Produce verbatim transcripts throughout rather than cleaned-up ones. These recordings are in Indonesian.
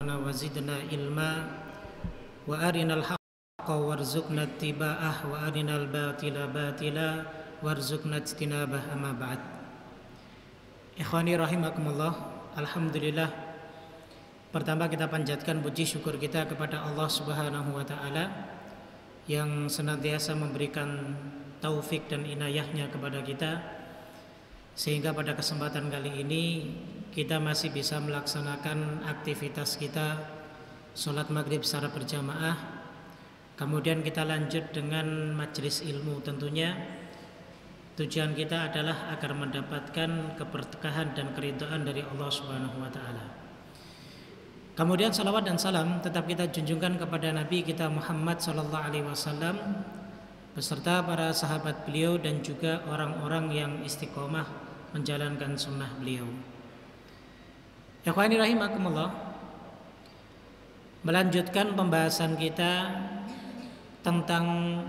وزدنا علما وأرنا الحق وارزقنا اتباعه وأرنا الباطل باطلا وارزقنا اجتنابه أما بعد. Ikhwani rahimakumullah, alhamdulillah, pertama kita panjatkan puji syukur kita kepada Allah Subhanahu wa taala yang senantiasa memberikan taufik dan inayahnya kepada kita, sehingga pada kesempatan kali ini kita masih bisa melaksanakan aktivitas kita sholat maghrib secara berjamaah. Kemudian kita lanjut dengan majelis ilmu. Tentunya tujuan kita adalah agar mendapatkan keberkahan dan keridhaan dari Allah Subhanahu wa taala. Kemudian salawat dan salam tetap kita junjungkan kepada Nabi kita Muhammad sallallahu alaihi wasallam beserta para sahabat beliau dan juga orang-orang yang istiqomah menjalankan sunnah beliau. Ikhwani rahimakumullah, melanjutkan pembahasan kita tentang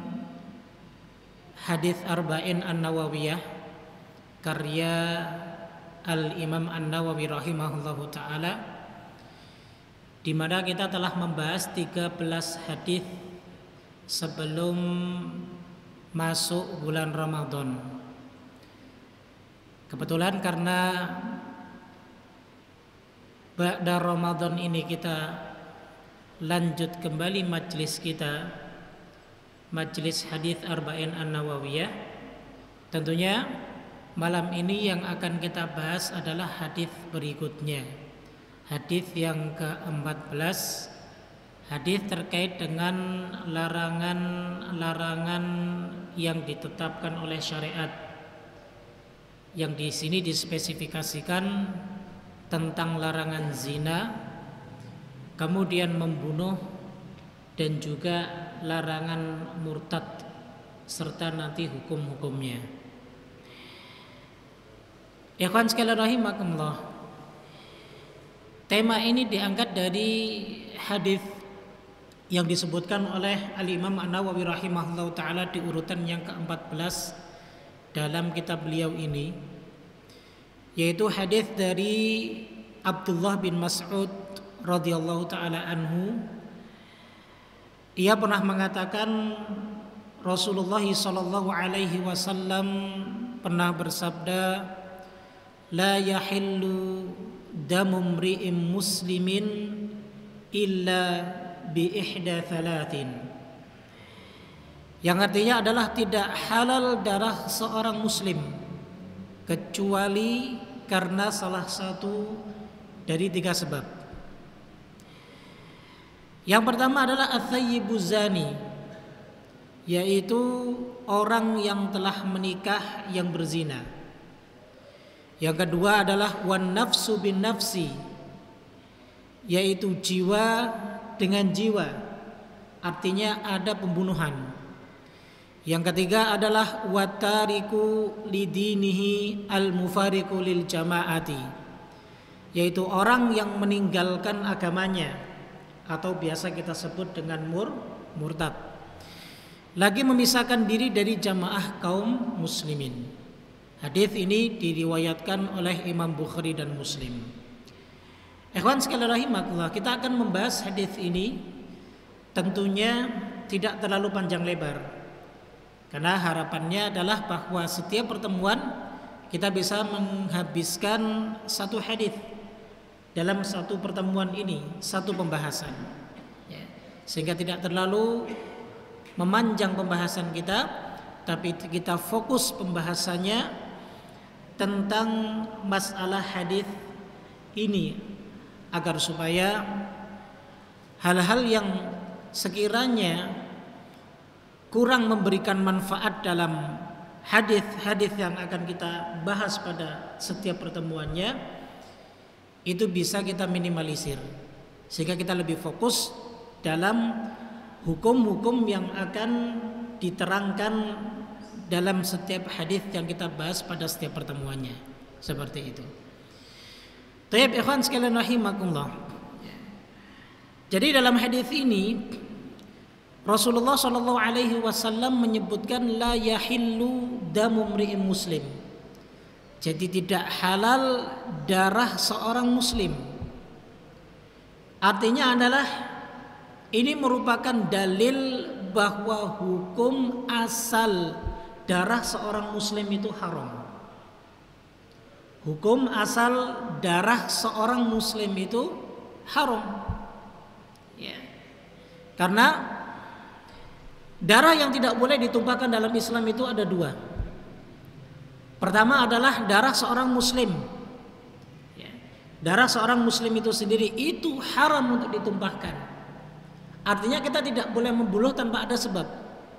hadis Arba'in An-Nawawiyah karya Al-Imam An-Nawawi rahimahullahu taala, di mana kita telah membahas tiga belas hadis sebelum masuk bulan Ramadan. Kebetulan karena ba'da Ramadan ini kita lanjut kembali majlis kita, majlis hadis Arba'in An-Nawawiyah. Tentunya malam ini yang akan kita bahas adalah hadis berikutnya, hadis yang keempat belas, hadis terkait dengan larangan-larangan yang ditetapkan oleh syariat, yang di sini dispesifikasikan tentang larangan zina, kemudian membunuh, dan juga larangan murtad serta nanti hukum-hukumnya. Ikhwan sekalian rahimakumullah, tema ini diangkat dari hadis yang disebutkan oleh Al-Imam An-Nawawi rahimahullah ta'ala di urutan yang keempat belas dalam kitab beliau ini, yaitu hadis dari Abdullah bin Mas'ud radhiyallahu taala anhu. Ia pernah mengatakan Rasulullah sallallahu alaihi wasallam pernah bersabda, la yahillu damu mri'in muslimin illa bi ihda thalathin, yang artinya adalah tidak halal darah seorang muslim kecuali karena salah satu dari tiga sebab. Yang pertama adalah at-thayyibu zani, yaitu orang yang telah menikah yang berzina. Yang kedua adalah wan nafsu bin nafsi, yaitu jiwa dengan jiwa, artinya ada pembunuhan. Yang ketiga adalah watariku lidinihi al-mufariqu lil jamaati, yaitu orang yang meninggalkan agamanya atau biasa kita sebut dengan mur murtad, lagi memisahkan diri dari jamaah kaum muslimin. Hadis ini diriwayatkan oleh Imam Bukhari dan Muslim. Ikhwan sekalian rahimakumullah, kita akan membahas hadis ini tentunya tidak terlalu panjang lebar, karena harapannya adalah bahwa setiap pertemuan kita bisa menghabiskan satu hadis dalam satu pertemuan ini, satu pembahasan, ya, sehingga tidak terlalu memanjang pembahasan kita, tapi kita fokus pembahasannya tentang masalah hadis ini, agar supaya hal-hal yang sekiranya kurang memberikan manfaat dalam hadis-hadis yang akan kita bahas pada setiap pertemuannya, itu bisa kita minimalisir, sehingga kita lebih fokus dalam hukum-hukum yang akan diterangkan dalam setiap hadis yang kita bahas pada setiap pertemuannya. Seperti itu. Tayyib ikhwan sekalian rahimakumullah. Jadi dalam hadis ini Rasulullah shallallahu alaihi wasallam menyebutkan la yahillu damu mri'in muslim. Jadi tidak halal darah seorang muslim. Artinya adalah ini merupakan dalil bahwa hukum asal darah seorang muslim itu haram. Hukum asal darah seorang muslim itu haram. Ya. Karena darah yang tidak boleh ditumpahkan dalam Islam itu ada dua. Pertama adalah darah seorang muslim. Ya. Darah seorang muslim itu sendiri itu haram untuk ditumpahkan. Artinya kita tidak boleh membunuh tanpa ada sebab.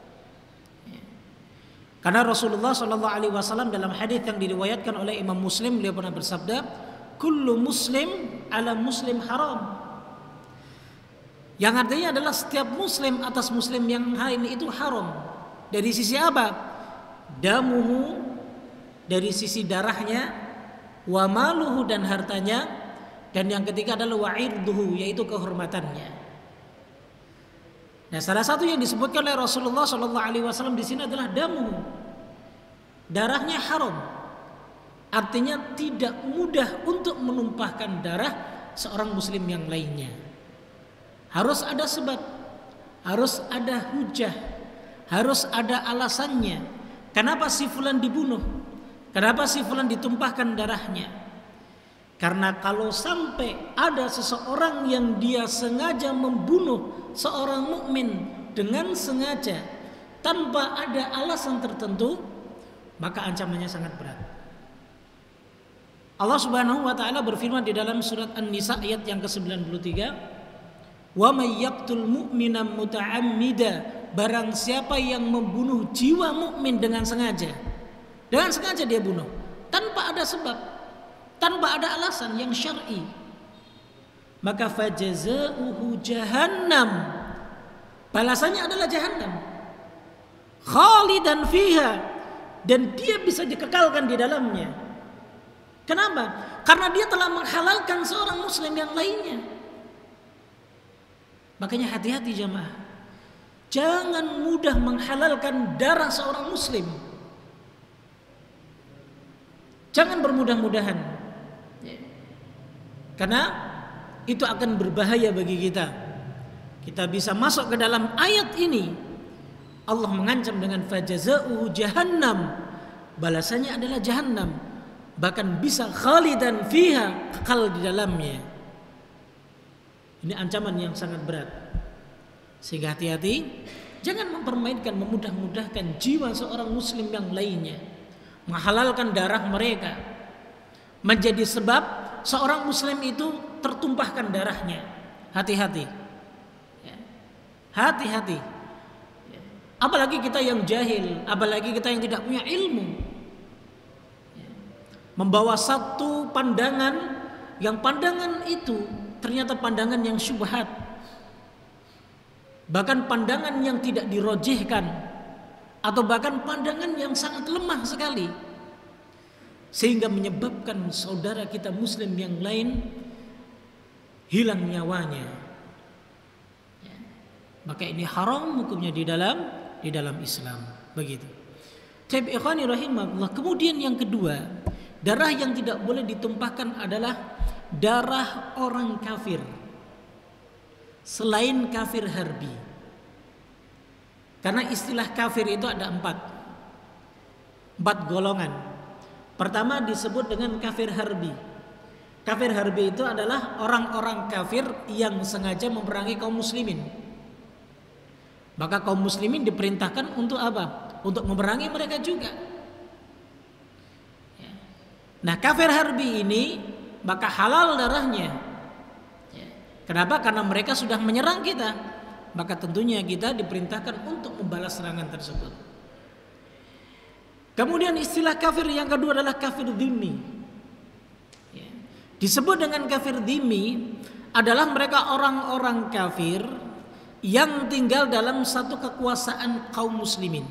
Karena Rasulullah Shallallahu Alaihi Wasallam dalam hadis yang diriwayatkan oleh Imam Muslim, beliau pernah bersabda, "Kullu muslim ala muslim haram." Yang artinya adalah setiap muslim atas muslim yang lain itu haram. Dari sisi apa? Damuhu, dari sisi darahnya, wa maluhu, dan hartanya, dan yang ketiga adalah wa'irduhu, yaitu kehormatannya. Nah, salah satu yang disebutkan oleh Rasulullah Shallallahu Alaihi Wasallam di sini adalah damu, darahnya haram. Artinya tidak mudah untuk menumpahkan darah seorang muslim yang lainnya. Harus ada sebab, harus ada hujah, harus ada alasannya. Kenapa si fulan dibunuh? Kenapa si fulan ditumpahkan darahnya? Karena kalau sampai ada seseorang yang dia sengaja membunuh seorang mukmin dengan sengaja tanpa ada alasan tertentu, maka ancamannya sangat berat. Allah Subhanahu wa taala berfirman di dalam surat An-Nisa ayat yang ke sembilan puluh tiga, "Wa may yaqtul mu'mina muta'ammida", barang siapa yang membunuh jiwa mukmin dengan sengaja. Dengan sengaja dia bunuh tanpa ada sebab, tanpa ada alasan yang syar'i, maka fajazauhu jahannam, balasannya adalah jahannam, khalidan fiha, dan dia bisa dikekalkan di dalamnya. Kenapa? Karena dia telah menghalalkan seorang muslim yang lainnya. Makanya hati-hati jamaah, jangan mudah menghalalkan darah seorang muslim. Jangan bermudah-mudahan, karena itu akan berbahaya bagi kita. Kita bisa masuk ke dalam ayat ini. Allah mengancam dengan fajazauhu jahannam, balasannya adalah jahannam, bahkan bisa khalidan fiha, kekal di dalamnya. Ini ancaman yang sangat berat. Sehingga hati-hati, jangan mempermainkan, memudah-mudahkan jiwa seorang muslim yang lainnya, menghalalkan darah mereka, menjadi sebab seorang muslim itu tertumpahkan darahnya. Hati-hati, hati-hati. Apalagi kita yang jahil, apalagi kita yang tidak punya ilmu, membawa satu pandangan yang pandangan itu ternyata pandangan yang syubhat, bahkan pandangan yang tidak dirojihkan, atau bahkan pandangan yang sangat lemah sekali, sehingga menyebabkan saudara kita muslim yang lain hilang nyawanya. Maka ini haram hukumnya di dalam di dalam Islam. Begitu. Taib ikhwani rahimahullah. Kemudian yang kedua, darah yang tidak boleh ditumpahkan adalah darah orang kafir selain kafir harbi. Karena istilah kafir itu ada empat empat golongan. Pertama disebut dengan kafir harbi. Kafir harbi itu adalah orang-orang kafir yang sengaja memerangi kaum muslimin. Maka kaum muslimin diperintahkan untuk apa? Untuk memerangi mereka juga. Nah, kafir harbi ini maka halal darahnya. Kenapa? Karena mereka sudah menyerang kita. Maka tentunya kita diperintahkan untuk membalas serangan tersebut. Kemudian istilah kafir yang kedua adalah kafir dhimmi. Disebut dengan kafir dhimmi adalah mereka orang-orang kafir yang tinggal dalam satu kekuasaan kaum muslimin.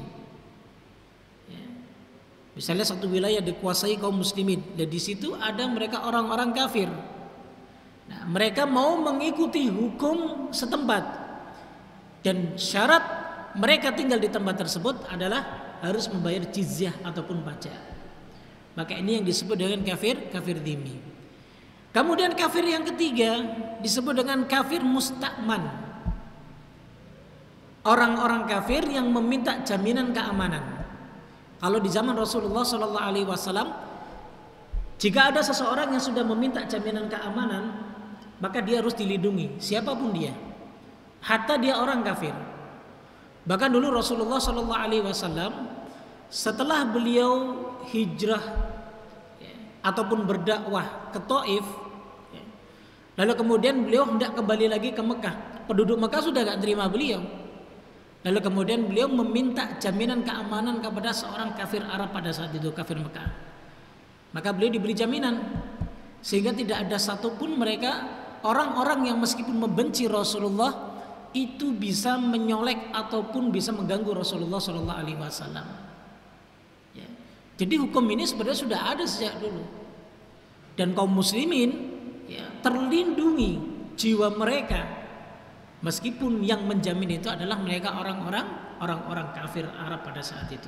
Misalnya satu wilayah dikuasai kaum muslimin, dan di situ ada mereka orang-orang kafir. Nah, mereka mau mengikuti hukum setempat, dan syarat mereka tinggal di tempat tersebut adalah harus membayar jizyah ataupun pajak. Maka ini yang disebut dengan kafir kafir dhimmi. Kemudian kafir yang ketiga disebut dengan kafir musta'man. Orang-orang kafir yang meminta jaminan keamanan. Kalau di zaman Rasulullah shallallahu alaihi wasallam, jika ada seseorang yang sudah meminta jaminan keamanan, maka dia harus dilindungi, siapapun dia, hatta dia orang kafir. Bahkan dulu Rasulullah shallallahu alaihi wasallam setelah beliau hijrah ya, ataupun berdakwah ke Taif, ya, lalu kemudian beliau hendak kembali lagi ke Mekah. Penduduk Mekah sudah gak terima beliau. Lalu kemudian beliau meminta jaminan keamanan kepada seorang kafir Arab pada saat itu, kafir Mekah. Maka beliau diberi jaminan sehingga tidak ada satupun mereka, orang-orang yang meskipun membenci Rasulullah itu bisa menyolek ataupun bisa mengganggu Rasulullah shallallahu alaihi wasallam. Ya. Jadi hukum ini sebenarnya sudah ada sejak dulu. Dan kaum muslimin ya, terlindungi jiwa mereka. Meskipun yang menjamin itu adalah mereka orang-orang orang-orang kafir Arab pada saat itu.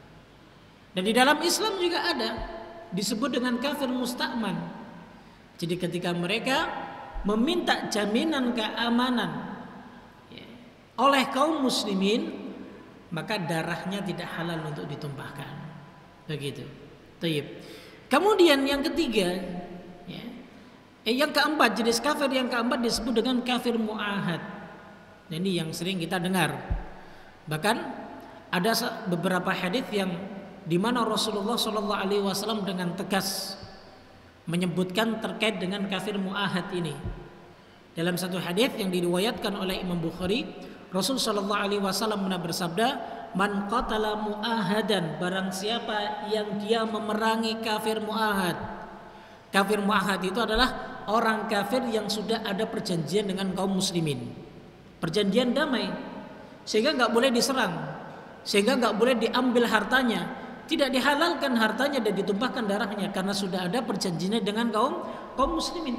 Dan di dalam Islam juga ada disebut dengan kafir musta'man. Jadi ketika mereka meminta jaminan keamanan ya, oleh kaum muslimin, maka darahnya tidak halal untuk ditumpahkan. Begitu. Taib. Kemudian yang ketiga, ya, eh, yang keempat, jenis kafir yang keempat disebut dengan kafir mu'ahad. Nah, ini yang sering kita dengar. Bahkan ada beberapa hadis yang di mana Rasulullah shallallahu alaihi wasallam dengan tegas menyebutkan terkait dengan kafir mu'ahad ini. Dalam satu hadis yang diriwayatkan oleh Imam Bukhari, Rasul shallallahu alaihi wasallam pernah bersabda, "Man qatala mu'ahadan," barang siapa yang dia memerangi kafir mu'ahad. Kafir mu'ahad itu adalah orang kafir yang sudah ada perjanjian dengan kaum muslimin. Perjanjian damai, sehingga nggak boleh diserang, sehingga nggak boleh diambil hartanya, tidak dihalalkan hartanya dan ditumpahkan darahnya karena sudah ada perjanjiannya dengan kaum kaum muslimin.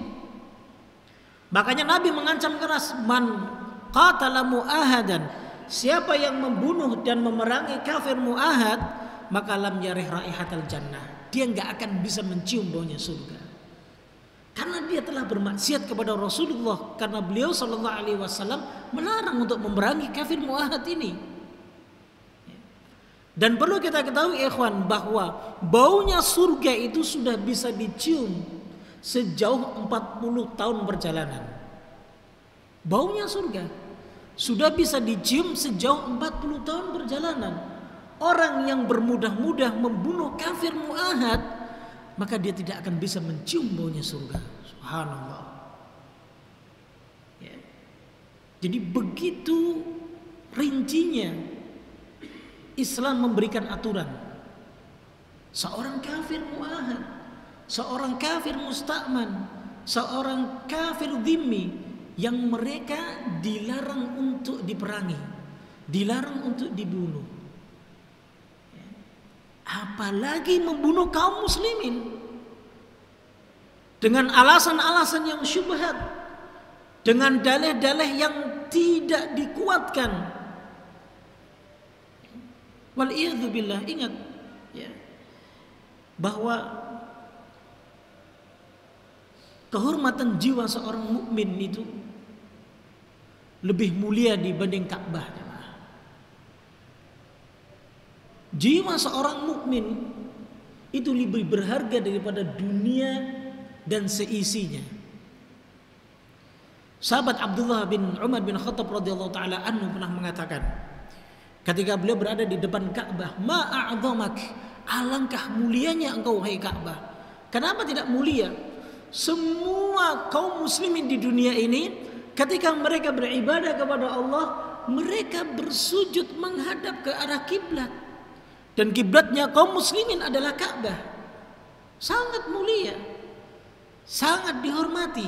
Makanya Nabi mengancam keras, man qatala mu'ahadan, siapa yang membunuh dan memerangi kafir mu'ahad, maka lam yarih raihatal jannah, dia nggak akan bisa mencium baunya surga. Karena dia telah bermaksiat kepada Rasulullah, karena beliau sallallahu alaihi wasallam melarang untuk memerangi kafir mu'ahad ini. Dan perlu kita ketahui ikhwan, bahwa baunya surga itu sudah bisa dicium sejauh empat puluh tahun perjalanan. Baunya surga sudah bisa dicium sejauh empat puluh tahun perjalanan. Orang yang bermudah-mudah membunuh kafir mu'ahad, maka dia tidak akan bisa mencium baunya surga. Subhanallah. Ya. Jadi begitu rincinya Islam memberikan aturan. Seorang kafir mu'ahad, seorang kafir musta'man, seorang kafir dhimmi yang mereka dilarang untuk diperangi, dilarang untuk dibunuh. Apalagi membunuh kaum muslimin dengan alasan-alasan yang syubhat, dengan dalih-dalih yang tidak dikuatkan. Wal'iyadzubillah, ingat ya, bahwa kehormatan jiwa seorang mukmin itu lebih mulia dibanding Ka'bah. Jiwa seorang mukmin itu lebih berharga daripada dunia dan seisinya. Sahabat Abdullah bin Umar bin Khattab radhiyallahu taala anhu pernah mengatakan, ketika beliau berada di depan Ka'bah, ma a'dhamak, alangkah mulianya engkau wahai Ka'bah. Kenapa tidak mulia? Semua kaum muslimin di dunia ini ketika mereka beribadah kepada Allah, mereka bersujud menghadap ke arah kiblat. Dan kiblatnya kaum muslimin adalah Ka'bah. Sangat mulia, sangat dihormati.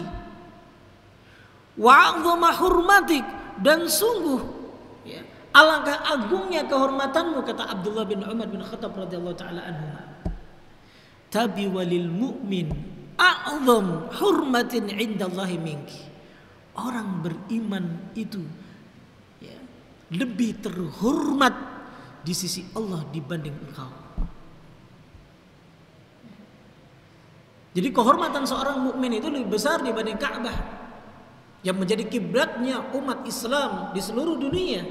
Wa'adhama hurmatik, dan sungguh ya, alangkah agungnya kehormatanmu, kata Abdullah bin Umar bin Khattab radhiyallahu taala anhu. Tabi walil mu'min a'zam hurmatin 'indallahi minki. Orang beriman itu ya, lebih terhormat di sisi Allah dibanding engkau. Jadi kehormatan seorang mukmin itu lebih besar dibanding Ka'bah yang menjadi kiblatnya umat Islam di seluruh dunia.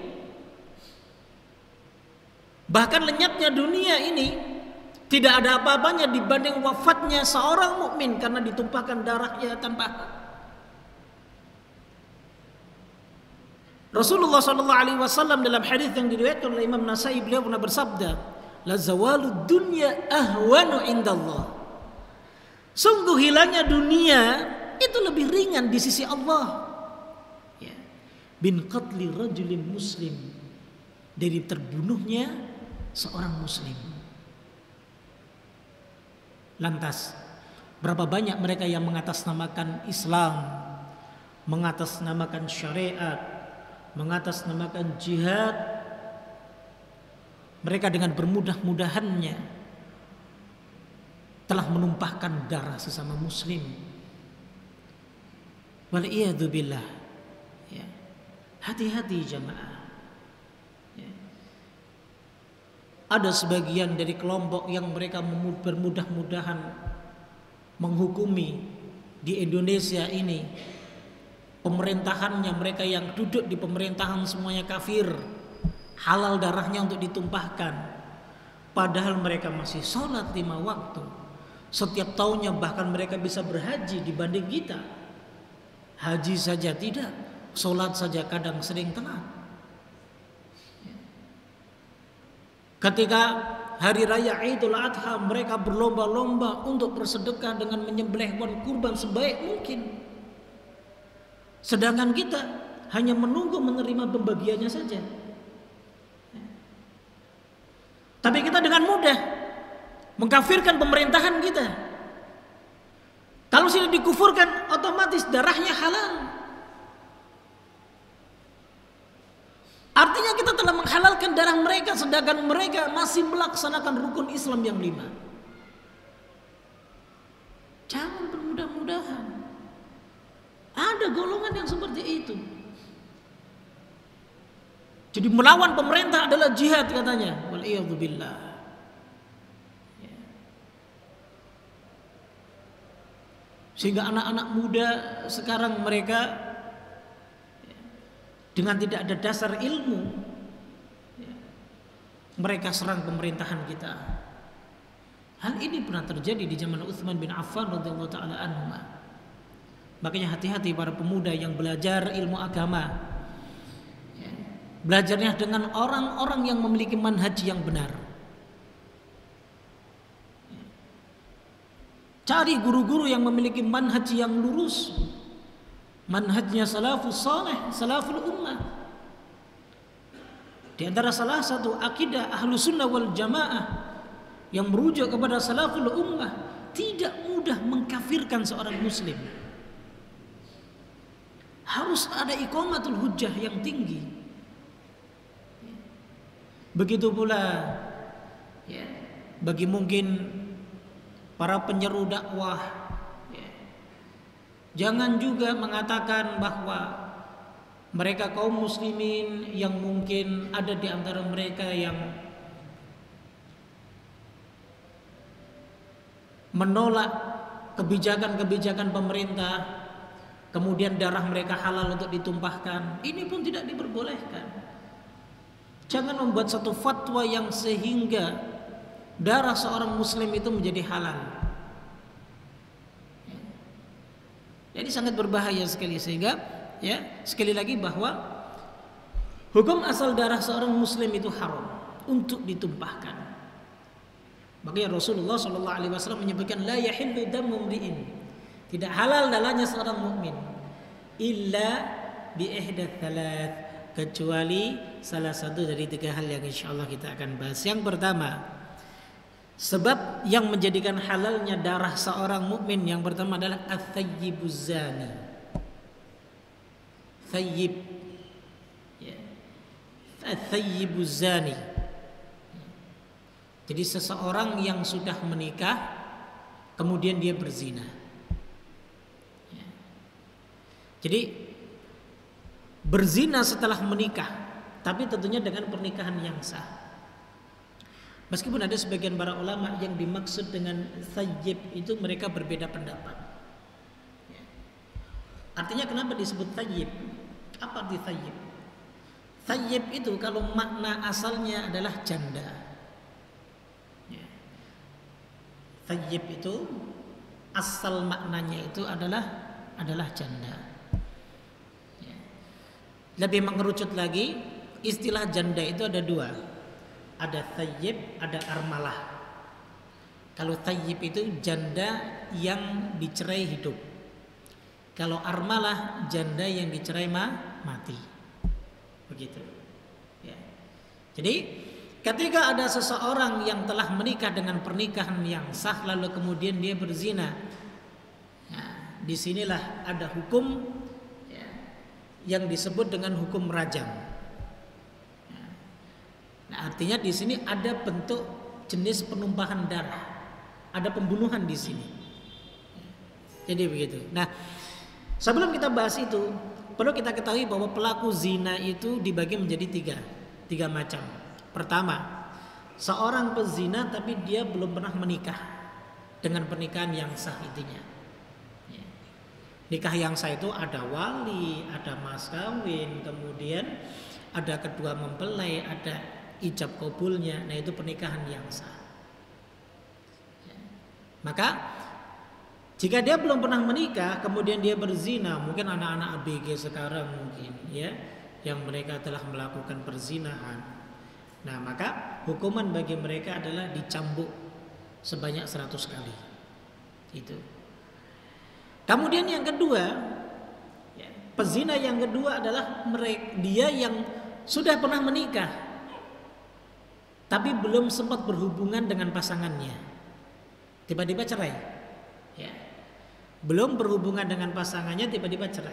Bahkan lenyapnya dunia ini tidak ada apa-apanya dibanding wafatnya seorang mukmin karena ditumpahkan darahnya tanpa hak. Rasulullah shallallahu alaihi wasallam dalam hadis yang diriwayatkan oleh Imam Nasai, beliau pernah bersabda, la zawalud dunya ahwanu indallah. Sungguh hilangnya dunia itu lebih ringan di sisi Allah. Ya. Bin qatli rajulin muslim, dari terbunuhnya seorang muslim. Lantas, berapa banyak mereka yang mengatasnamakan Islam, mengatasnamakan syariat, mengatasnamakan jihad, mereka dengan bermudah-mudahannya telah menumpahkan darah sesama muslim. Wal'iyadzubillah. Ya. Hati-hati jamaah. Ya. Ada sebagian dari kelompok yang mereka bermudah-mudahan menghukumi di Indonesia ini, pemerintahannya, mereka yang duduk di pemerintahan semuanya kafir, halal darahnya untuk ditumpahkan, padahal mereka masih sholat lima waktu, setiap tahunnya bahkan mereka bisa berhaji dibanding kita. Haji saja tidak, sholat saja kadang sering telat. Ketika hari raya Idul Adha, mereka berlomba-lomba untuk bersedekah dengan menyembelih hewan kurban sebaik mungkin. Sedangkan kita hanya menunggu menerima pembagiannya saja. Tapi kita dengan mudah mengkafirkan pemerintahan kita. Kalau sudah dikufurkan, otomatis darahnya halal. Artinya kita telah menghalalkan darah mereka, sedangkan mereka masih melaksanakan rukun Islam yang lima. Jangan bermudah-mudahan. Ada golongan yang seperti itu. Jadi melawan pemerintah adalah jihad katanya. Wal'iyadzubillah. Sehingga anak-anak muda sekarang mereka dengan tidak ada dasar ilmu, mereka serang pemerintahan kita. Hal ini pernah terjadi di zaman Utsman bin Affan radhiyallahu taala anhu. Makanya hati-hati para pemuda yang belajar ilmu agama. Belajarnya dengan orang-orang yang memiliki manhaj yang benar. Cari guru-guru yang memiliki manhaj yang lurus, manhajnya salafus saleh, salaful ummah. Di antara salah satu akidah ahlu sunnah wal jamaah yang merujuk kepada salaful ummah, tidak mudah mengkafirkan seorang muslim. Harus ada iqamatul hujjah yang tinggi. Begitu pula ya, bagi mungkin para penyeru dakwah, ya, jangan juga mengatakan bahwa mereka kaum muslimin yang mungkin ada di antara mereka yang menolak kebijakan-kebijakan pemerintah, kemudian darah mereka halal untuk ditumpahkan. Ini pun tidak diperbolehkan. Jangan membuat satu fatwa yang sehingga darah seorang muslim itu menjadi halal. Jadi sangat berbahaya sekali, sehingga ya sekali lagi bahwa hukum asal darah seorang muslim itu haram untuk ditumpahkan. Makanya Rasulullah shallallahu alaihi wasallam menyebutkan la yahillu damu mri'in, tidak halal darahnya seorang mukmin illa bi ihdatsy tsalaats, kecuali salah satu dari tiga hal yang insyaallah kita akan bahas. Yang pertama, sebab yang menjadikan halalnya darah seorang mukmin yang pertama adalah ats-tsayyibuz zani. Tsayyib, ya. Ats-tsayyibuz zani. Jadi seseorang yang sudah menikah kemudian dia berzina. Ya. Jadi berzina setelah menikah, tapi tentunya dengan pernikahan yang sah. Meskipun ada sebagian para ulama yang dimaksud dengan thayyib itu mereka berbeda pendapat. Artinya kenapa disebut thayyib? Apa arti thayyib? Thayyib itu kalau makna asalnya adalah janda. Thayyib itu asal maknanya itu adalah adalah janda. Lebih mengerucut lagi, istilah janda itu ada dua. Ada thayyib, ada armalah. Kalau thayyib itu janda yang dicerai hidup. Kalau armalah janda yang dicerai ma, mati. Begitu. Ya. Jadi ketika ada seseorang yang telah menikah dengan pernikahan yang sah lalu kemudian dia berzina, nah, disinilah ada hukum ya, yang disebut dengan hukum rajam. Nah, artinya di sini ada bentuk jenis penumpahan darah, ada pembunuhan di sini. Jadi begitu. Nah, sebelum kita bahas itu, perlu kita ketahui bahwa pelaku zina itu dibagi menjadi tiga, tiga macam. Pertama, seorang pezina tapi dia belum pernah menikah dengan pernikahan yang sah intinya. Nikah yang sah itu ada wali, ada mas kawin, kemudian ada kedua mempelai, ada ijab kabulnya. Nah, itu pernikahan yang sah. Maka jika dia belum pernah menikah kemudian dia berzina, mungkin anak-anak A B G sekarang mungkin ya, yang mereka telah melakukan perzinahan. Nah, maka hukuman bagi mereka adalah dicambuk sebanyak seratus kali. Itu. Kemudian yang kedua, ya, pezina yang kedua adalah mereka, dia yang sudah pernah menikah tapi belum sempat berhubungan dengan pasangannya, tiba-tiba cerai. Ya. Belum berhubungan dengan pasangannya, tiba-tiba cerai.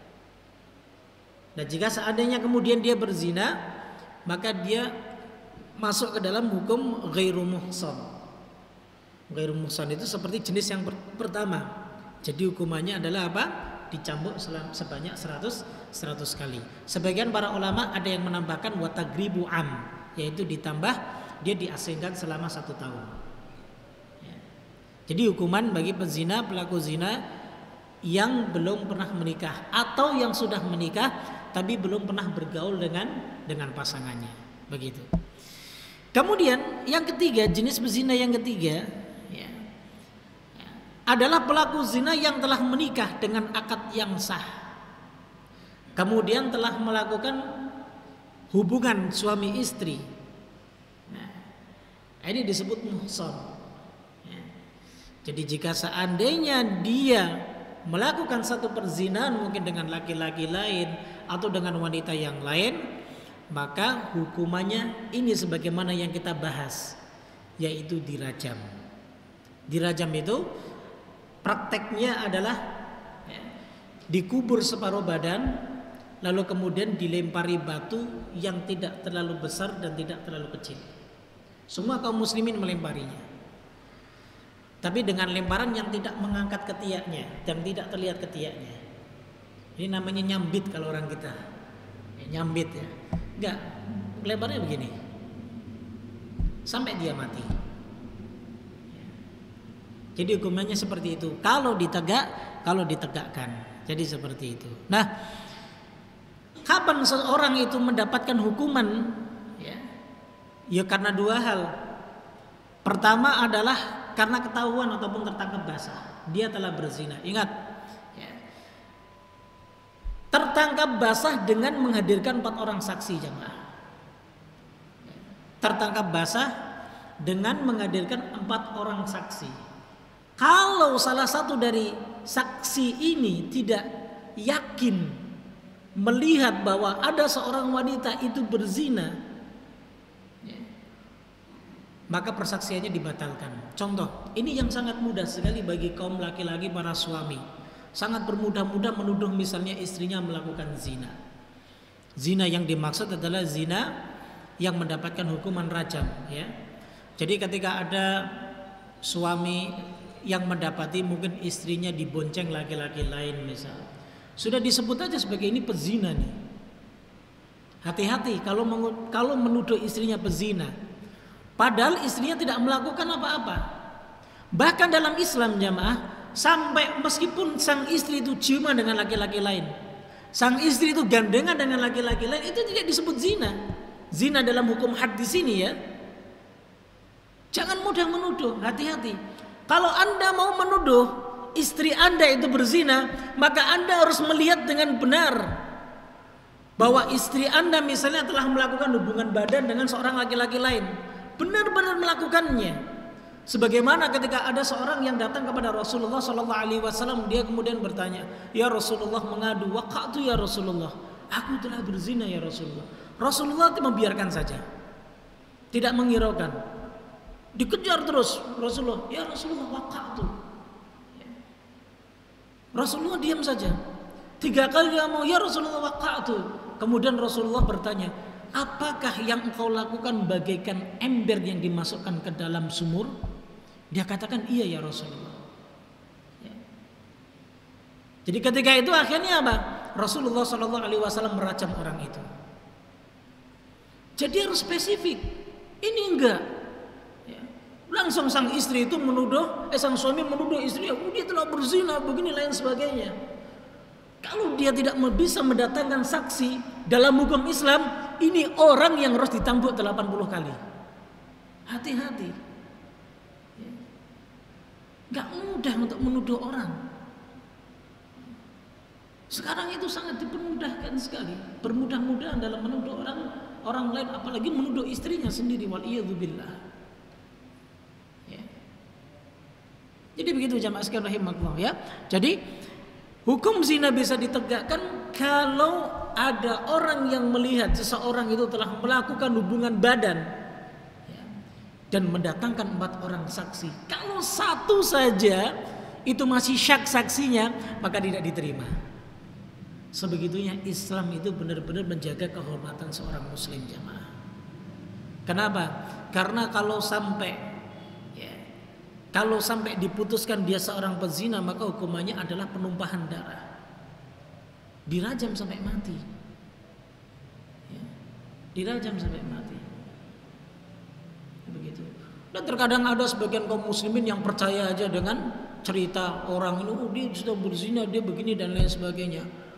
Dan jika seandainya kemudian dia berzina, maka dia masuk ke dalam hukum ghairu muhsan. Ghairu muhsan itu seperti jenis yang per pertama. Jadi hukumannya adalah apa? Dicambuk sebanyak seratus kali. Sebagian para ulama ada yang menambahkan wa tagribu am, yaitu ditambah dia diasingkan selama satu tahun. Ya. Jadi hukuman bagi pezina, pelaku zina yang belum pernah menikah atau yang sudah menikah tapi belum pernah bergaul dengan dengan pasangannya. Begitu. Kemudian yang ketiga, jenis pezina yang ketiga ya, ya, adalah pelaku zina yang telah menikah dengan akad yang sah, kemudian telah melakukan hubungan suami istri. Nah, ini disebut muhsan. Ya. Jadi jika seandainya dia melakukan satu perzinahan mungkin dengan laki-laki lain atau dengan wanita yang lain, maka hukumannya ini sebagaimana yang kita bahas, yaitu dirajam. Dirajam itu prakteknya adalah ya, dikubur separuh badan, lalu kemudian dilempari batu yang tidak terlalu besar dan tidak terlalu kecil. Semua kaum muslimin melemparinya, tapi dengan lemparan yang tidak mengangkat ketiaknya dan tidak terlihat ketiaknya. Ini namanya nyambit kalau orang kita ya, nyambit ya. Enggak, lemparnya begini sampai dia mati. Jadi hukumannya seperti itu kalau ditegak, kalau ditegakkan. Jadi seperti itu. Nah, kapan seseorang itu mendapatkan hukuman? Ya, ya karena dua hal. Pertama adalah karena ketahuan ataupun tertangkap basah dia telah berzina. Ingat, ya, tertangkap basah dengan menghadirkan empat orang saksi jemaah. Tertangkap basah dengan menghadirkan empat orang saksi. Kalau salah satu dari saksi ini tidak yakin melihat bahwa ada seorang wanita itu berzina, ya, maka persaksiannya dibatalkan. Contoh, ini yang sangat mudah sekali bagi kaum laki-laki para suami. Sangat bermudah-mudah menuduh misalnya istrinya melakukan zina. Zina yang dimaksud adalah zina yang mendapatkan hukuman rajam. Ya. Jadi ketika ada suami yang mendapati mungkin istrinya dibonceng laki-laki lain misal, sudah disebut aja sebagai ini pezina nih. Hati-hati kalau kalau menuduh istrinya pezina. Padahal istrinya tidak melakukan apa-apa. Bahkan dalam Islam jamaah, sampai meskipun sang istri itu ciuman dengan laki-laki lain, sang istri itu gandengan dengan laki-laki lain, itu tidak disebut zina. Zina dalam hukum had di sini ya. Jangan mudah menuduh, hati-hati. Kalau Anda mau menuduh istri Anda itu berzina, maka Anda harus melihat dengan benar bahwa istri Anda misalnya telah melakukan hubungan badan dengan seorang laki-laki lain, benar-benar melakukannya. Sebagaimana ketika ada seorang yang datang kepada Rasulullah Sallallahu Alaihi Wasallam, dia kemudian bertanya, ya Rasulullah, mengadu, waqa'tu ya Rasulullah, aku telah berzina ya Rasulullah. Rasulullah membiarkan saja, tidak menghiraukan, dikejar terus Rasulullah, ya Rasulullah, waqa'tu. Rasulullah diam saja. Tiga kali dia mau, ya Rasulullah, waqa'tu. Kemudian Rasulullah bertanya, apakah yang engkau lakukan bagaikan ember yang dimasukkan ke dalam sumur? Dia katakan, iya ya Rasulullah. Ya. Jadi ketika itu akhirnya apa? Rasulullah Shallallahu Alaihi Wasallam merajam orang itu. Jadi harus spesifik. Ini enggak. Ya. Langsung sang istri itu menuduh, eh sang suami menuduh istrinya, oh, dia telah berzina, begini lain sebagainya. Kalau dia tidak bisa mendatangkan saksi dalam hukum Islam, ini orang yang harus ditambuk delapan puluh kali. Hati-hati. Gak mudah untuk menuduh orang. Sekarang itu sangat dipermudahkan sekali. Bermudah-mudahan dalam menuduh orang orang lain, apalagi menuduh istrinya sendiri. Waliyadzubillah. Ya. Jadi begitu jamaah sekalian rahimakumullah ya. Jadi hukum zina bisa ditegakkan kalau ada orang yang melihat seseorang itu telah melakukan hubungan badan ya, dan mendatangkan empat orang saksi. Kalau satu saja itu masih syak saksinya, maka tidak diterima. Sebegitunya Islam itu benar-benar menjaga kehormatan seorang muslim jamaah. Kenapa? Karena kalau sampai ya, kalau sampai diputuskan dia seorang pezina, maka hukumannya adalah penumpahan darah, dirajam sampai mati ya, dirajam sampai mati begitu. Dan terkadang ada sebagian kaum muslimin yang percaya aja dengan cerita orang ini, oh dia sudah berzina, dia begini dan lain sebagainya,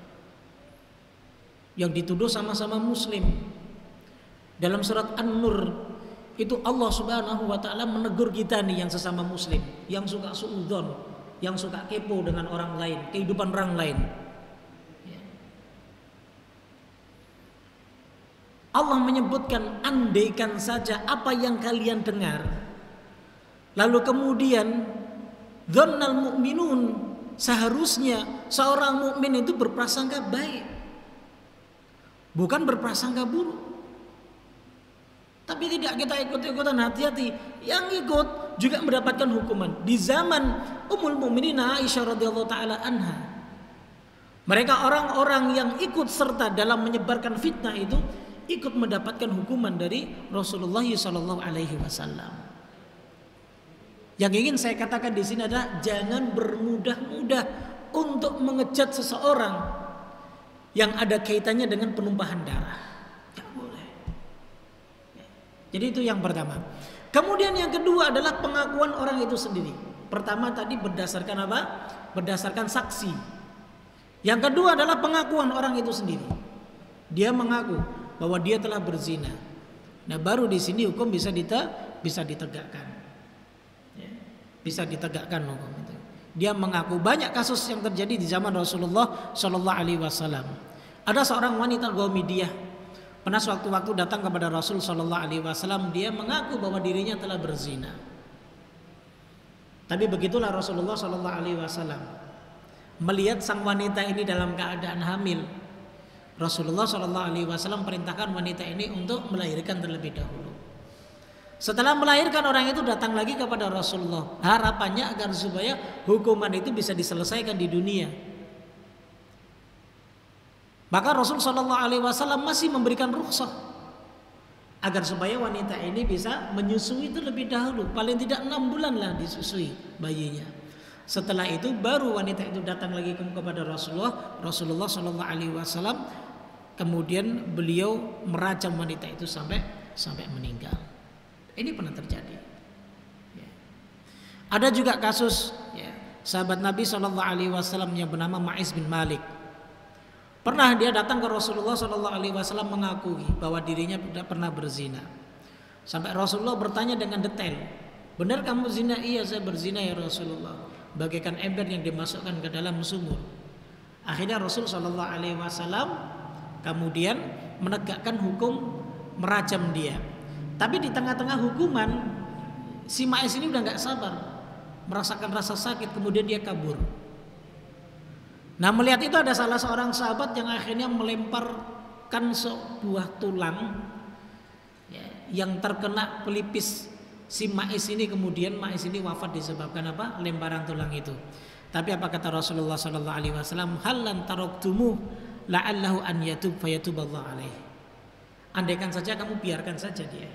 yang dituduh sama-sama muslim. Dalam surat An-Nur itu Allah Subhanahu wa taala menegur kita nih yang sesama muslim, yang suka suudzon, yang suka kepo dengan orang lain, kehidupan orang lain. Allah menyebutkan, andaikan saja apa yang kalian dengar, lalu kemudian dzannal mu'minun, seharusnya seorang mukmin itu berprasangka baik, bukan berprasangka buruk. Tapi tidak kita ikut-ikutan, hati-hati. Yang ikut juga mendapatkan hukuman. Di zaman Ummul Mukminin Aisyah radhiyallahu taala anha, mereka orang-orang yang ikut serta dalam menyebarkan fitnah itu ikut mendapatkan hukuman dari Rasulullah sallallahu alaihi wasallam. Yang ingin saya katakan di sini adalah jangan bermudah-mudah untuk mengejat seseorang yang ada kaitannya dengan penumpahan darah. Tidak boleh. Jadi itu yang pertama. Kemudian yang kedua adalah pengakuan orang itu sendiri. Pertama tadi berdasarkan apa? Berdasarkan saksi. Yang kedua adalah pengakuan orang itu sendiri. Dia mengaku bahwa dia telah berzina. Nah, baru di sini hukum bisa dite, bisa ditegakkan. Ya, bisa ditegakkan hukum itu. Dia mengaku. Banyak kasus yang terjadi di zaman Rasulullah Shallallahu Alaihi Wasallam. Ada seorang wanita Ghamidiyah pernah sewaktu-waktu datang kepada Rasul Shallallahu Alaihi Wasallam. Dia mengaku bahwa dirinya telah berzina. Tapi begitulah Rasulullah Shallallahu Alaihi Wasallam melihat sang wanita ini dalam keadaan hamil. Rasulullah Shallallahu Alaihi Wasallam perintahkan wanita ini untuk melahirkan terlebih dahulu. Setelah melahirkan, orang itu datang lagi kepada Rasulullah, harapannya agar supaya hukuman itu bisa diselesaikan di dunia. Maka Rasul Shallallahu Alaihi Wasallam masih memberikan rukhsah agar supaya wanita ini bisa menyusui terlebih dahulu, paling tidak enam bulan lah disusui bayinya. Setelah itu baru wanita itu datang lagi kepada Rasulullah. Rasulullah Shallallahu Alaihi Wasallam kemudian beliau merajam wanita itu sampai sampai meninggal. Ini pernah terjadi. Ya. Ada juga kasus ya, sahabat Nabi shallallahu Alaihi Wasallam yang bernama Ma'iz bin Malik. Pernah dia datang ke Rasulullah shallallahu Alaihi Wasallam mengakui bahwa dirinya tidak pernah berzina. Sampai Rasulullah bertanya dengan detail, benar kamu zina? Iya, saya berzina ya Rasulullah. Bagaikan ember yang dimasukkan ke dalam sumur. Akhirnya Rasul shallallahu Alaihi Wasallam kemudian menegakkan hukum merajam dia. Tapi di tengah-tengah hukuman, si Ma'iz ini udah nggak sabar, merasakan rasa sakit, kemudian dia kabur. Nah, melihat itu ada salah seorang sahabat yang akhirnya melemparkan sebuah tulang ya, yang terkena pelipis si Ma'iz ini, kemudian Ma'iz ini wafat disebabkan apa? Lemparan tulang itu. Tapi apa kata Rasulullah sallallahu alaihi wasallam? Halan taraktumu la'allahu an yatub fayatuballahu alaihi. Andaikan saja kamu biarkan saja dia.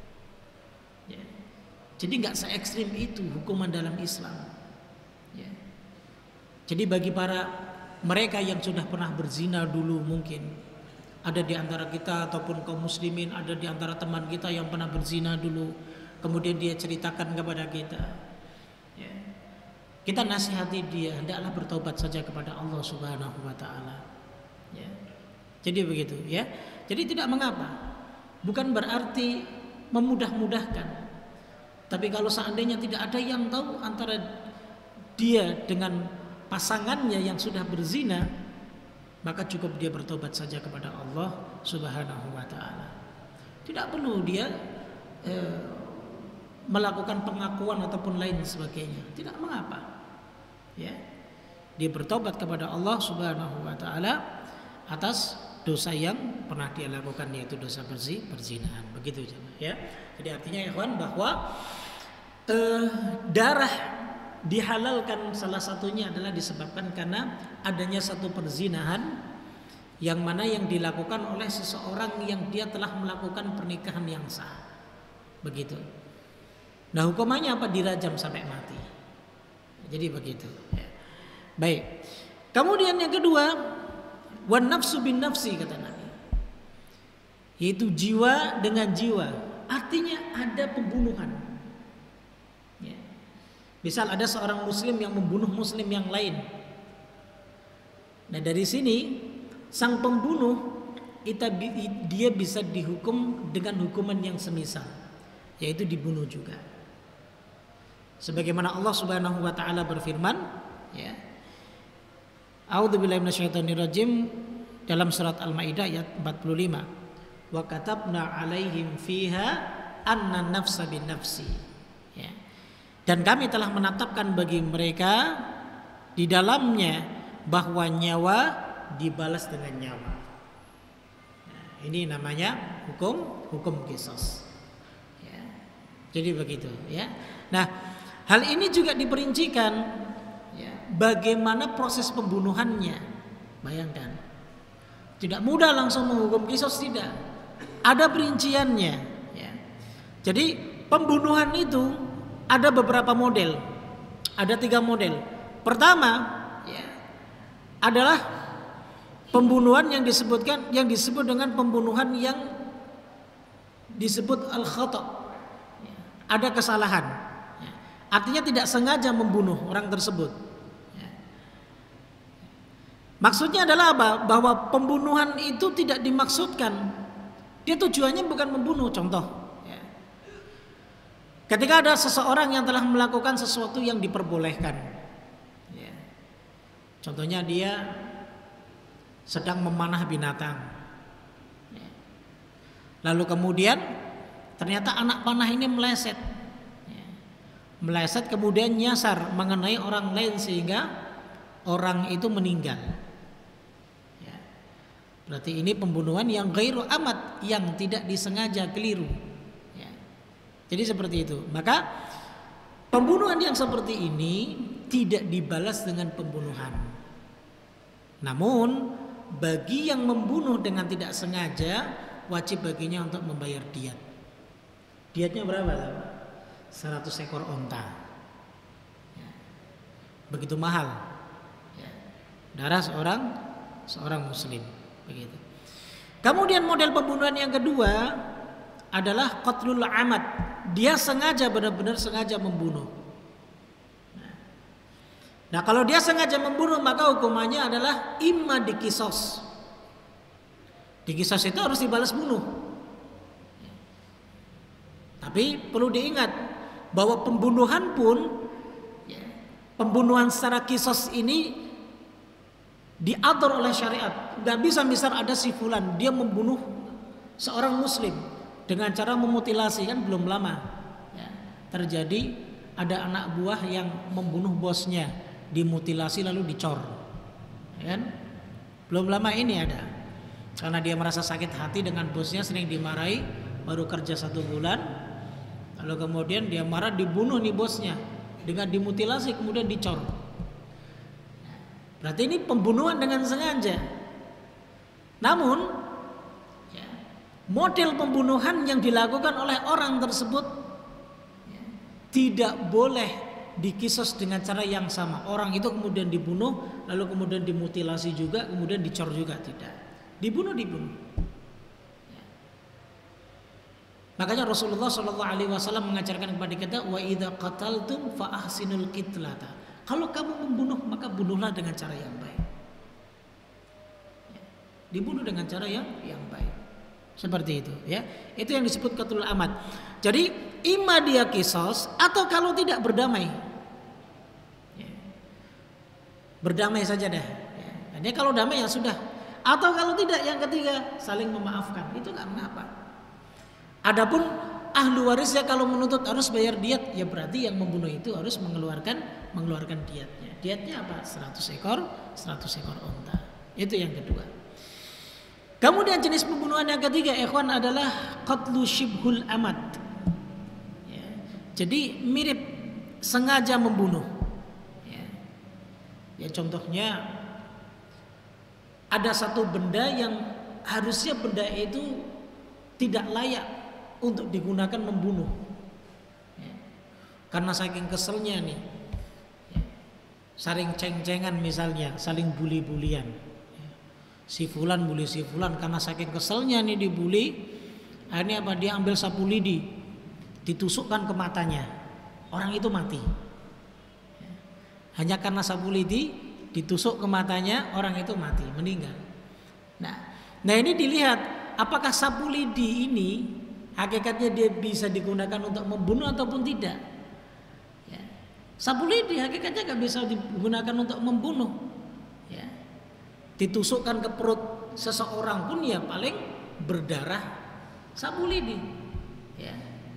Ya. Jadi nggak se-ekstrim itu hukuman dalam Islam. Ya. Jadi bagi para mereka yang sudah pernah berzina dulu, mungkin ada di antara kita ataupun kaum muslimin, ada di antara teman kita yang pernah berzina dulu, kemudian dia ceritakan kepada kita, ya, kita nasihati dia, hendaklah bertobat saja kepada Allah Subhanahu Wa Taala. Ya. Jadi begitu, ya. Jadi tidak mengapa, bukan berarti memudah-mudahkan. Tapi kalau seandainya tidak ada yang tahu antara dia dengan pasangannya yang sudah berzina, maka cukup dia bertobat saja kepada Allah Subhanahu Wa Taala. Tidak perlu dia eh, melakukan pengakuan ataupun lain sebagainya. Tidak mengapa. Ya. Dia bertobat kepada Allah Subhanahu Wa Taala atas dosa yang pernah dia lakukan, yaitu dosa berzina, perzinahan. Begitu ya. Jadi artinya ya kawan, bahwa eh, darah dihalalkan salah satunya adalah disebabkan karena adanya satu perzinahan yang mana yang dilakukan oleh seseorang yang dia telah melakukan pernikahan yang sah. Begitu. Nah, hukumannya apa? Dirajam sampai mati. Jadi begitu. Ya. Baik. Kemudian yang kedua, wan nafsu bin nafsi kata Nabi. Yaitu jiwa dengan jiwa. Artinya ada pembunuhan. Misal ada seorang muslim yang membunuh muslim yang lain. Nah, dari sini sang pembunuh itu dia bisa dihukum dengan hukuman yang semisal, yaitu dibunuh juga. Sebagaimana Allah Subhanahu wa taala berfirman, ya. A'udzubillahi minasyaitonirrajim dalam surat Al-Maidah ayat empat puluh lima. Wa katabna 'alaihim fiha anna nafsa bin nafsi. Ya. Dan kami telah menetapkan bagi mereka di dalamnya bahwa nyawa dibalas dengan nyawa. Nah, ini namanya hukum hukum qisas. Ya. Jadi begitu, ya. Nah, hal ini juga diperincikan, ya, bagaimana proses pembunuhannya. Bayangkan, tidak mudah langsung menghukum qisas, tidak. Ada perinciannya. Ya. Jadi pembunuhan itu ada beberapa model, ada tiga model. Pertama, ya, adalah pembunuhan yang disebutkan, yang disebut dengan pembunuhan yang disebut al-khata'. Ya, ada kesalahan. Ya, artinya tidak sengaja membunuh orang tersebut. Ya. Maksudnya adalah apa? Bahwa pembunuhan itu tidak dimaksudkan. Dia tujuannya bukan membunuh. Contoh. Ketika ada seseorang yang telah melakukan sesuatu yang diperbolehkan, ya. Contohnya dia sedang memanah binatang, ya. Lalu kemudian ternyata anak panah ini meleset, ya. Meleset kemudian nyasar mengenai orang lain sehingga orang itu meninggal. Ya. Berarti ini pembunuhan yang ghairu amat, yang tidak disengaja, keliru. Jadi seperti itu. Maka pembunuhan yang seperti ini tidak dibalas dengan pembunuhan. Namun bagi yang membunuh dengan tidak sengaja, wajib baginya untuk membayar diat. Diatnya berapa? seratus ekor onta. Ya. Begitu mahal. Ya. Darah seorang seorang muslim. Begitu. Kemudian model pembunuhan yang kedua adalah qatlul amad dia sengaja, benar-benar sengaja membunuh. Nah, kalau dia sengaja membunuh maka hukumannya adalah imma dikisos. Dikisos itu harus dibalas bunuh. Tapi perlu diingat bahwa pembunuhan pun, pembunuhan secara kisos ini diatur oleh syariat. Gak bisa misal ada si fulan dia membunuh seorang muslim dengan cara memutilasi, kan belum lama ya, terjadi ada anak buah yang membunuh bosnya, dimutilasi lalu dicor, ya kan? Belum lama ini ada, karena dia merasa sakit hati dengan bosnya sering dimarahi, baru kerja satu bulan, lalu kemudian dia marah dibunuh nih bosnya dengan dimutilasi kemudian dicor. Berarti ini pembunuhan dengan sengaja. Namun ya, model pembunuhan yang dilakukan oleh orang tersebut ya, tidak boleh dikisos dengan cara yang sama. Orang itu kemudian dibunuh, lalu kemudian dimutilasi juga, kemudian dicor juga, tidak. Dibunuh dibunuh. Ya. Makanya Rasulullah Shallallahu Alaihi Wasallam mengajarkan kepada kita, wa idza qataltum fa ahsinul qitlata. Kalau kamu membunuh maka bunuhlah dengan cara yang baik. Ya. Dibunuh dengan cara yang yang baik. Seperti itu, ya. Itu yang disebut qatlul amad. Jadi imma dia kisos atau kalau tidak berdamai. Ya. Berdamai saja dah. Ya. Jadi kalau damai ya sudah. Atau kalau tidak yang ketiga saling memaafkan. Itu nggak mengapa. Adapun ahli warisnya kalau menuntut harus bayar diat, ya berarti yang membunuh itu harus mengeluarkan mengeluarkan diatnya. Diatnya apa? seratus ekor, seratus ekor unta. Itu yang kedua. Kemudian jenis pembunuhan yang ketiga, ikhwan, adalah qatlu shibhul amad. Ya. Jadi mirip sengaja membunuh. Ya. Ya contohnya ada satu benda yang harusnya benda itu tidak layak untuk digunakan membunuh ya. Karena saking keselnya nih ya. Saling ceng-cengan misalnya, saling bully-bulian ya. Si fulan bully si fulan, karena saking keselnya nih dibully, akhirnya apa, dia ambil sapu lidi ditusukkan ke matanya, orang itu mati ya. Hanya karena sapu lidi ditusuk ke matanya, orang itu mati, meninggal. Nah, nah ini dilihat apakah sapu lidi ini hakikatnya dia bisa digunakan untuk membunuh ataupun tidak. Ya. Sapu lidi hakikatnya gak bisa digunakan untuk membunuh. Ya. Ditusukkan ke perut seseorang pun ya paling berdarah sapu lidi. Ya.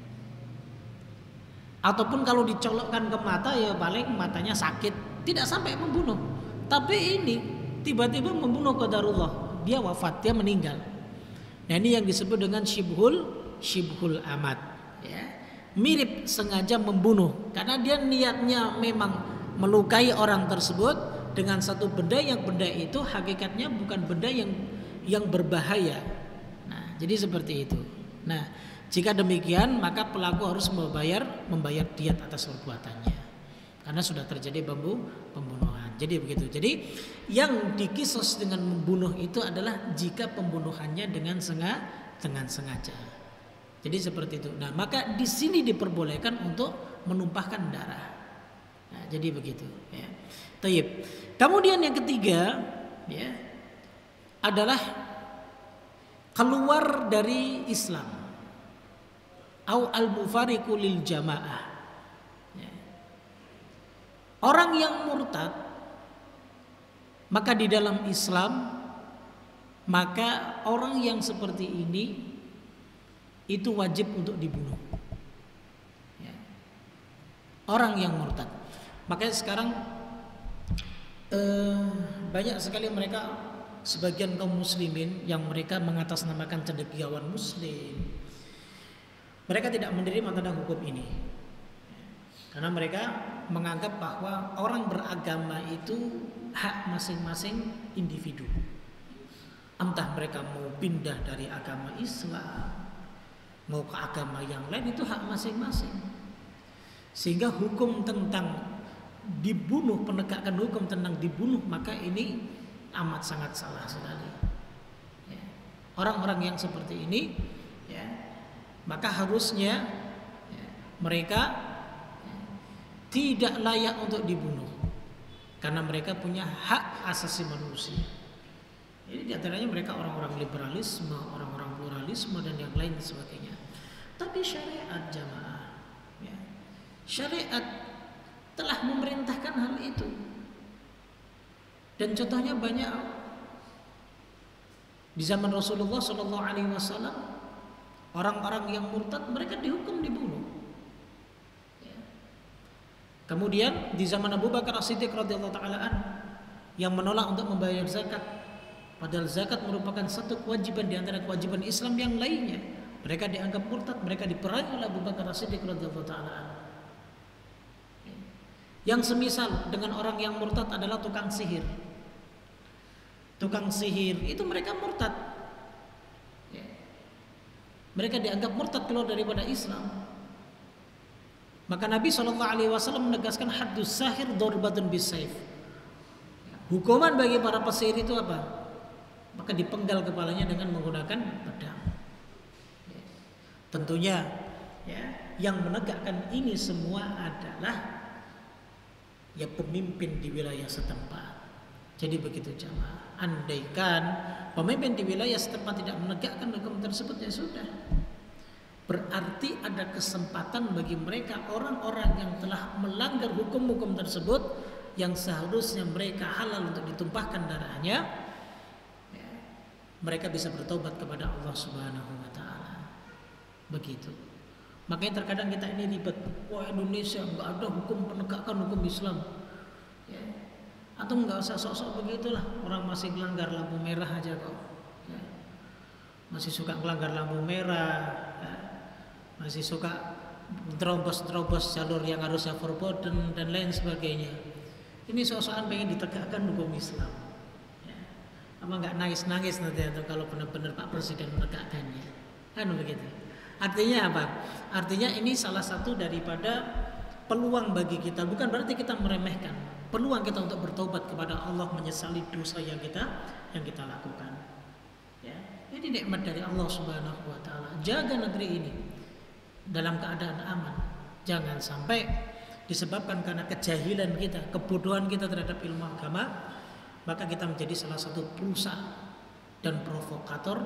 Ataupun kalau dicolokkan ke mata ya paling matanya sakit, tidak sampai membunuh. Tapi ini tiba-tiba membunuh qadarullah, dia wafat, dia meninggal. Nah ini yang disebut dengan shibhul Shibhul amad ya. Mirip sengaja membunuh karena dia niatnya memang melukai orang tersebut dengan satu benda yang benda itu hakikatnya bukan benda yang yang berbahaya. Nah, jadi seperti itu. Nah, jika demikian maka pelaku harus membayar membayar diat atas perbuatannya. Karena sudah terjadi bambu pembunuhan. Jadi begitu. Jadi yang dikisos dengan membunuh itu adalah jika pembunuhannya dengan sengaja dengan sengaja. Jadi seperti itu. Nah, maka di sini diperbolehkan untuk menumpahkan darah. Nah, jadi begitu. Ya. Taib. Kemudian yang ketiga, ya, adalah keluar dari Islam. Au al-mufariqu lil jamaah. Ya. Orang yang murtad, maka di dalam Islam, maka orang yang seperti ini itu wajib untuk dibunuh ya. Orang yang murtad. Makanya sekarang eh, banyak sekali mereka, sebagian kaum muslimin yang mereka mengatasnamakan cendekiawan muslim, mereka tidak menerima tentang hukum ini karena mereka menganggap bahwa orang beragama itu hak masing-masing individu. Entah mereka mau pindah dari agama Islam mau ke agama yang lain, itu hak masing-masing. Sehingga hukum tentang dibunuh, penegakan hukum tentang dibunuh, maka ini amat sangat salah sekali ya. Orang-orang yang seperti ini ya, maka harusnya ya, mereka tidak layak untuk dibunuh karena mereka punya hak asasi manusia. Jadi diantaranya mereka orang-orang liberalisme, orang-orang pluralisme dan yang lain sebagainya. Tapi syariat jamaah, ya, syariat telah memerintahkan hal itu. Dan contohnya banyak. Di zaman Rasulullah Shallallahu Alaihi Wasallam, orang-orang yang murtad mereka dihukum dibunuh. Ya. Kemudian di zaman Abu Bakar As-Siddiq radhiyallahu taala an yang menolak untuk membayar zakat, padahal zakat merupakan satu kewajiban di antara kewajiban Islam yang lainnya, mereka dianggap murtad, mereka diperangi oleh Abu Bakar As-Siddiq radhiyallahu taala an. Ya. Yang semisal dengan orang yang murtad adalah tukang sihir. Tukang sihir itu mereka murtad, ya. Mereka dianggap murtad, keluar daripada Islam. Maka Nabi shallallahu Alaihi Wasallam menegaskan haddus sahir dorbatun bisayf. Hukuman bagi para pesihir itu apa? Maka dipenggal kepalanya dengan menggunakan pedang. Ya. Tentunya, ya, yang menegakkan ini semua adalah ya pemimpin di wilayah setempat. Jadi begitu jamaah. Andaikan pemimpin di wilayah setempat tidak menegakkan hukum tersebut, ya sudah. Berarti ada kesempatan bagi mereka orang-orang yang telah melanggar hukum-hukum tersebut yang seharusnya mereka halal untuk ditumpahkan darahnya, ya, mereka bisa bertobat kepada Allah Subhanahu wa taala. Begitu. Makanya terkadang kita ini ribet. Wah, Indonesia nggak ada hukum penegakan hukum Islam. Ya. Atau nggak usah sok-sok begitulah, orang masih melanggar lampu merah aja kok, ya. Masih suka melanggar lampu merah, ya. Masih suka terobos-terobos jalur yang harusnya forbidden dan lain sebagainya. Ini sok-sokan pengen ditegakkan hukum Islam, ya. Apa nggak nangis-nangis nanti atau kalau benar-benar Pak Presiden menegakkannya, kan begitu. Artinya apa? Artinya ini salah satu daripada peluang bagi kita, bukan berarti kita meremehkan. Peluang kita untuk bertobat kepada Allah, menyesali dosa yang kita yang kita lakukan. Ya, ini nikmat dari Allah Subhanahu wa taala. Jaga negeri ini dalam keadaan aman. Jangan sampai disebabkan karena kejahilan kita, kebodohan kita terhadap ilmu agama, maka kita menjadi salah satu perusak dan provokator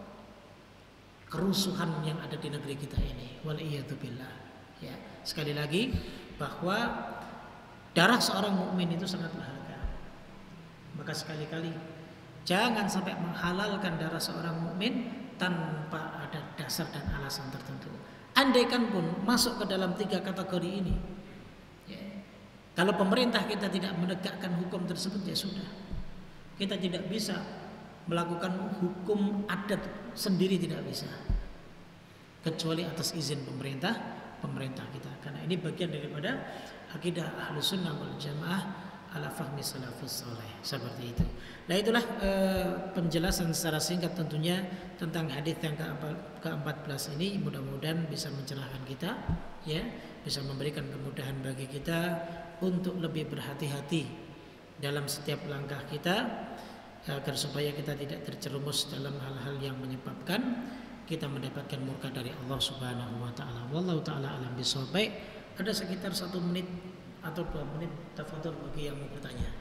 kerusuhan yang ada di negeri kita ini. Waliyadzubillah. Ya, sekali lagi bahwa darah seorang mukmin itu sangat berharga. Maka sekali-kali jangan sampai menghalalkan darah seorang mukmin tanpa ada dasar dan alasan tertentu. Andaikan pun masuk ke dalam tiga kategori ini, ya, kalau pemerintah kita tidak menegakkan hukum tersebut, ya sudah. Kita tidak bisa melakukan hukum adat sendiri, tidak bisa, kecuali atas izin pemerintah pemerintah kita. Karena ini bagian daripada akidah Ahlus Sunnah wal Jamaah ala fahmi salafus saleh, seperti itu. Nah, itulah eh, penjelasan secara singkat tentunya tentang hadis yang ke empat belas ini. Mudah-mudahan bisa mencerahkan kita, ya, bisa memberikan kemudahan bagi kita untuk lebih berhati-hati dalam setiap langkah kita, agar supaya kita tidak terjerumus dalam hal-hal yang menyebabkan kita mendapatkan murka dari Allah Subhanahu wa taala. Wallahu taala alam bisawab. Ada sekitar satu menit atau dua menit, tafadhol bagi yang mau bertanya.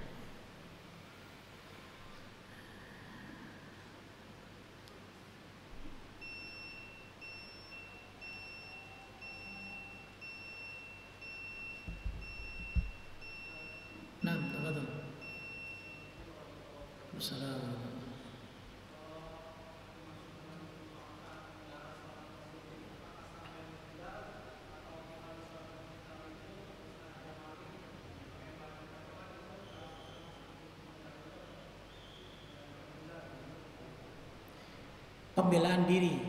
Nah, tafadhol. Assalamualaikum. Pembelaan diri.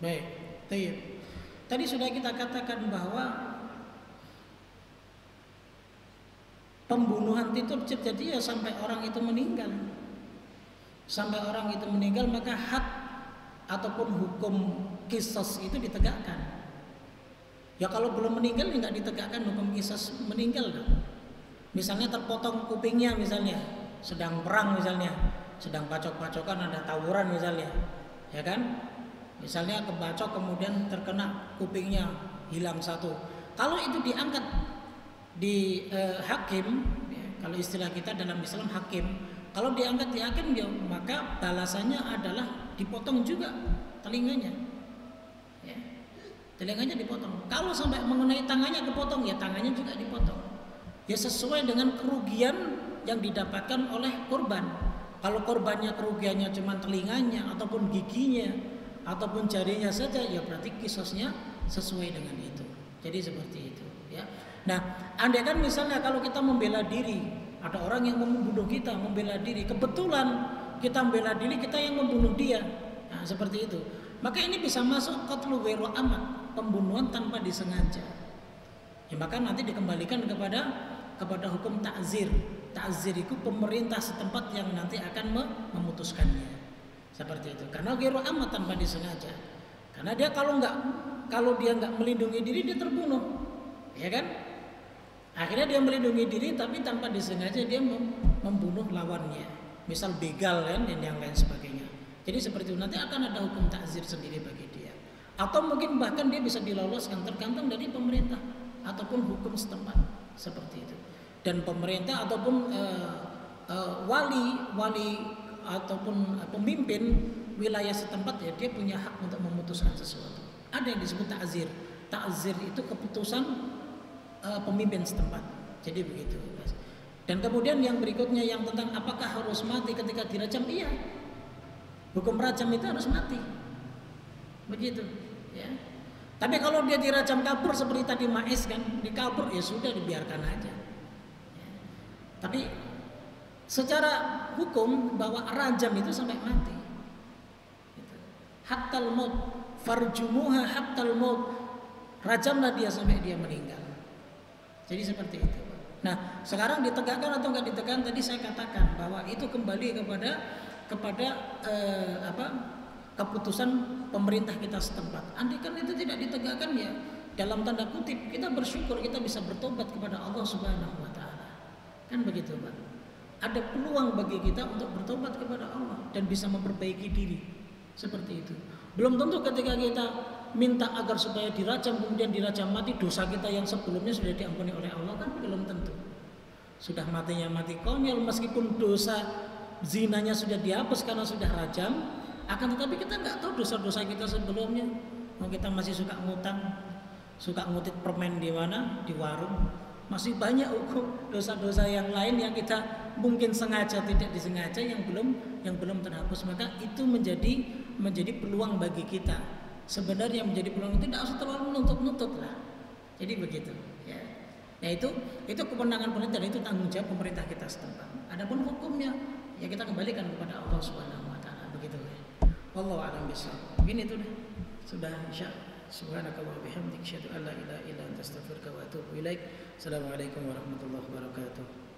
Baik, baik. Tadi sudah kita katakan bahwa pembunuhan itu terjadi ya sampai orang itu meninggal. Sampai orang itu meninggal maka hak ataupun hukum qisas itu ditegakkan. Ya kalau belum meninggal ya nggak ditegakkan hukum qisas meninggal dong. Misalnya terpotong kupingnya misalnya, sedang perang misalnya, sedang bacok-bacokan ada tawuran misalnya, ya kan? Misalnya kebacok kemudian terkena kupingnya hilang satu. Kalau itu diangkat di eh, hakim, ya, kalau istilah kita dalam Islam hakim, kalau diangkat di hakim ya maka balasannya adalah dipotong juga telinganya. Ya, telinganya dipotong. Kalau sampai mengenai tangannya dipotong, ya tangannya juga dipotong. Ya sesuai dengan kerugian yang didapatkan oleh korban. Kalau korbannya kerugiannya cuma telinganya ataupun giginya ataupun jarinya saja, ya berarti kisosnya sesuai dengan itu. Jadi seperti itu, ya. Nah, andai kan misalnya kalau kita membela diri, ada orang yang membunuh kita, membela diri, kebetulan kita membela diri, kita yang membunuh dia, nah, seperti itu. Maka ini bisa masuk qatlu ghairu amad, pembunuhan tanpa disengaja. Ya, maka nanti dikembalikan kepada kepada hukum ta'zir. Ta'zir itu pemerintah setempat yang nanti akan memutuskannya. Seperti itu. Karena ghairu amad tanpa disengaja. Karena dia kalau nggak kalau dia nggak melindungi diri dia terbunuh, ya kan? Akhirnya dia melindungi diri tapi tanpa disengaja dia membunuh lawannya. Misal begal kan dan yang lain sebagainya. Jadi seperti itu nanti akan ada hukum ta'zir sendiri bagi dia. Atau mungkin bahkan dia bisa diloloskan tergantung dari pemerintah ataupun hukum setempat seperti itu. Dan pemerintah ataupun uh, uh, wali wali ataupun pemimpin wilayah setempat ya dia punya hak untuk memutuskan sesuatu. Ada yang disebut ta'zir. Ta'zir itu keputusan uh, pemimpin setempat. Jadi begitu. Dan kemudian yang berikutnya yang tentang apakah harus mati ketika dirajam? Iya. Hukum rajam itu harus mati. Begitu, ya. Tapi kalau dia dirajam kabur seperti tadi Maiz kan, dikabur ya sudah dibiarkan aja. Ya. Tapi secara hukum bahwa rajam itu sampai mati. Gitu. Hattal maut, farjumuha hattal maut. Rajamlah dia sampai dia meninggal. Jadi seperti itu. Nah, sekarang ditegakkan atau enggak ditegakkan tadi saya katakan bahwa itu kembali kepada kepada eh, apa? keputusan pemerintah kita setempat. Andai kan itu tidak ditegakkan ya dalam tanda kutip kita bersyukur kita bisa bertobat kepada Allah Subhanahu wa taala. Kan begitu, Pak. Ada peluang bagi kita untuk bertobat kepada Allah dan bisa memperbaiki diri. Seperti itu. Belum tentu ketika kita minta agar supaya dirajam kemudian dirajam mati, dosa kita yang sebelumnya sudah diampuni oleh Allah kan belum tentu. Sudah matinya mati konyol meskipun dosa zinanya sudah dihapus karena sudah rajam, akan tetapi kita nggak tahu dosa-dosa kita sebelumnya. Mau kita masih suka ngutang, suka ngutip permen di mana, di warung, masih banyak hukum dosa-dosa yang lain yang kita mungkin sengaja tidak disengaja yang belum yang belum terhapus. Maka itu menjadi menjadi peluang bagi kita. Sebenarnya menjadi peluang itu tidak usah terlalu nuntut-nuntut lah. Jadi begitu. Ya. Nah itu itu kewenangan pemerintah, itu tanggung jawab pemerintah kita setempat. Adapun hukumnya ya kita kembalikan kepada Allah Subhanahu wa taala begitu ya. Wallahu a'lam bishawab. Mungkin itu dah. Sudah insyaallah. Subhanakallah wa bihamdika asyhadu an la ilaha illa anta astaghfiruka wa atubu ilaik. Assalamualaikum warahmatullahi wabarakatuh.